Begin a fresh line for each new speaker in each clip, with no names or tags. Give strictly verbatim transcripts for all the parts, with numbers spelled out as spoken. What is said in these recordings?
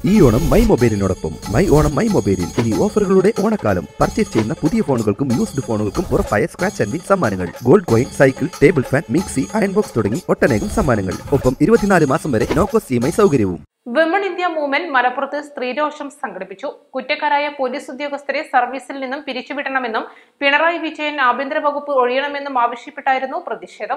ഈ ഓണം മൈ മൊബൈലിനോടൊപ്പം my Onam my മൊബൈലിൽ ഇനി ഓഫറുകളുടെ ഓണക്കാലം. പർച്ചേസ് ചെയ്യുന്ന പുതിയ ഫോണുകൾക്കും യൂസ്ഡ് ഫോണുകൾക്കും ഉറപ്പായ സ്ക്രാച്ച് ആൻഡ് വിൻ സമ്മാനങ്ങൾ, gold coin, cycle, table fan, mixie, iron box തുടങ്ങി ഒട്ടനേകം സമ്മാനങ്ങൾ. ഒപ്പം ഇരുപത്തിനാല് മാസം വരെ no cost E M I സൗകര്യവും.
വിമൺ ഇന്ത്യ മൂവ്മെന്റ് മലപ്പുറത്ത് സ്ത്രീരോഷം സംഘടിപ്പിച്ചു. കുറ്റക്കാരായ പോലീസ് ഉദ്യോഗസ്ഥരെ സർവീസിൽ നിന്നും പിരിച്ചുവിടണമെന്നും പിണറായി വിജയൻ ആഭ്യന്തര വകുപ്പ് ഒഴിയണമെന്നും ആവശ്യപ്പെട്ടായിരുന്നു പ്രതിഷേധം.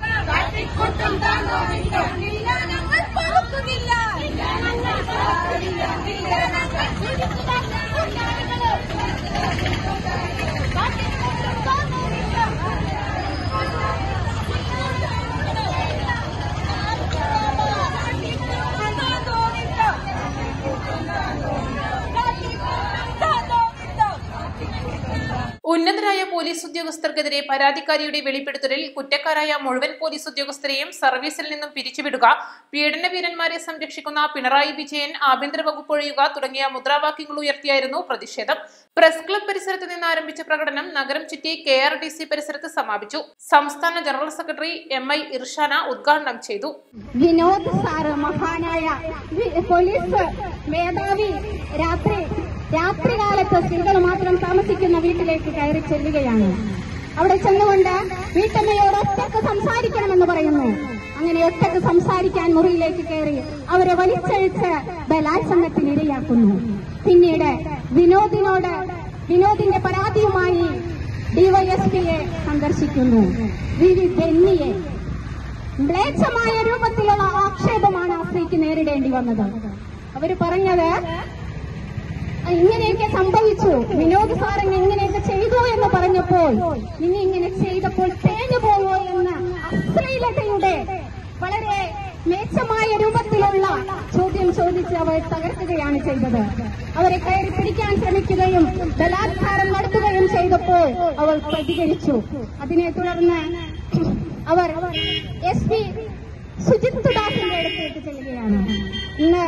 ഉന്നതരായ പോലീസ് ഉദ്യോഗസ്ഥർക്കെതിരെ പരാതിക്കാരിയുടെ വെളിപ്പെടുത്തലിൽ കുറ്റക്കാരായ മുഴുവൻ പോലീസ് ഉദ്യോഗസ്ഥരെയും സർവീസിൽ നിന്നും പിരിച്ചുവിടുക, പീഡനവീരന്മാരെ സംരക്ഷിക്കുന്ന പിണറായി വിജയൻ ആഭ്യന്തര വകുപ്പ് ഒഴിയുക തുടങ്ങിയ മുദ്രാവാക്യങ്ങൾ ഉയർത്തിയായിരുന്നു പ്രതിഷേധം. പ്രസ് ക്ലബ് പരിസരത്ത് നിന്ന് ആരംഭിച്ച പ്രകടനം നഗരം ചുറ്റി കെ ആർ ഡി സി പരിസരത്ത് സമാപിച്ചു. സംസ്ഥാന general secretary M I Irshana ഉദ്ഘാടനം ചെയ്തു.
വിനോദ് സാറ് മഹാനായ പോലീസ് മേധാവി രാത്രി രാത്രികാലത്ത് സ്ത്രീകൾ മാത്രം താമസിക്കുന്ന വീട്ടിലേക്ക് കയറി ചെല്ലുകയാണ്. അവിടെ ചെന്നുകൊണ്ട് വീട്ടമ്മയോട് ഒറ്റക്ക് സംസാരിക്കണമെന്ന് പറയുന്നു. അങ്ങനെ ഒറ്റക്ക് സംസാരിക്കാൻ മുറിയിലേക്ക് കയറി അവരെ വലിച്ചഴിച്ച് ബലാത്സംഗത്തിന് ഇരയാക്കുന്നു. പിന്നീട് വിനോദിനോട് വിനോദിന്റെ പരാതിയുമായി ഡിവൈഎസ്പിയെ സന്ദർശിക്കുന്നു. വിവി ബെന്നിയെ മ്ലേച്ഛമായ രൂപത്തിലുള്ള ആക്ഷേപമാണ് ആ സ്ത്രീക്ക് നേരിടേണ്ടി വന്നത്. അവര് പറഞ്ഞത് ഇങ്ങനെയൊക്കെ സംഭവിച്ചു, വിനോദ് സാർ ഇങ്ങനെയൊക്കെ ചെയ്തു എന്ന് പറഞ്ഞപ്പോൾ നിങ്ങൾ ഇങ്ങനെ ചെയ്തപ്പോൾ തേഞ്ഞു പോവോ എന്ന അശ്ലീലതയുടെ വളരെ മേച്ചമായ രൂപത്തിലുള്ള ചോദ്യം ചോദിച്ച് അവർ തകർക്കുകയാണ് ചെയ്തത്. അവരെ കയറി പിടിക്കാൻ ശ്രമിക്കുകയും ബലാത്കാരം നടത്തുകയും ചെയ്തപ്പോൾ അവർ പ്രതികരിച്ചു. അതിനെ തുടർന്ന് അവർ എസ് പി സുജിത് ദാസിന്റെ അടുത്തേക്ക് ചെല്ലുകയാണ്. ഇന്ന്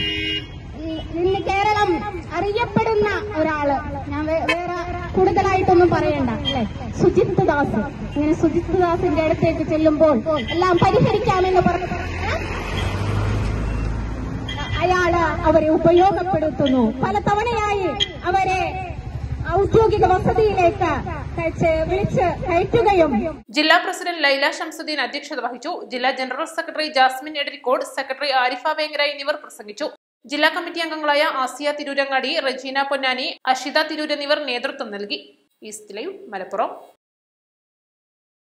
ഇന്ന് കേരളം അറിയപ്പെടുന്ന ഒരാള്, ഞാൻ വേറെ കൂടുതലായിട്ടൊന്നും പറയണ്ട അല്ലെ, സുജിത് ദാസ്. ഇങ്ങനെ സുജിത് ദാസിന്റെ അടുത്തേക്ക് ചെല്ലുമ്പോൾ എല്ലാം പരിഹരിക്കാമെന്ന് പറഞ്ഞു അയാള് അവരെ ഉപയോഗപ്പെടുത്തുന്നു. പല തവണയായി അവരെ ഔദ്യോഗിക വസതിയിലേക്ക് വിളിച്ച് കയറ്റുകയും.
ജില്ലാ പ്രസിഡന്റ് ലൈല ഷംസുദ്ദീൻ അധ്യക്ഷത വഹിച്ചു. ജില്ലാ general secretary Jasmin Edarikode, secretary Arifa Vengara എന്നിവർ പ്രസംഗിച്ചു. ജില്ലാ കമ്മിറ്റി അംഗങ്ങളായ ആസിയ തിരൂരങ്ങാടി, റജീന പൊന്നാനി, അഷിത തിരൂർ എന്നിവർ നേതൃത്വം നൽകി. East live Malappuram.